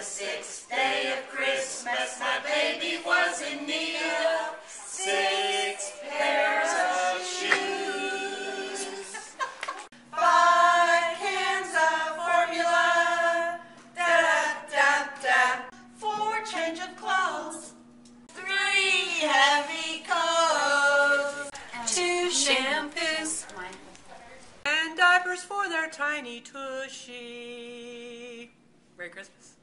sixth day of Christmas, my baby was in need of 6 pairs of shoes, 5 cans of formula, da-da-da-da, 4 change of clothes, 3 heavy coats, 2 shampoos, and diapers for their tiny tushy. Merry Christmas.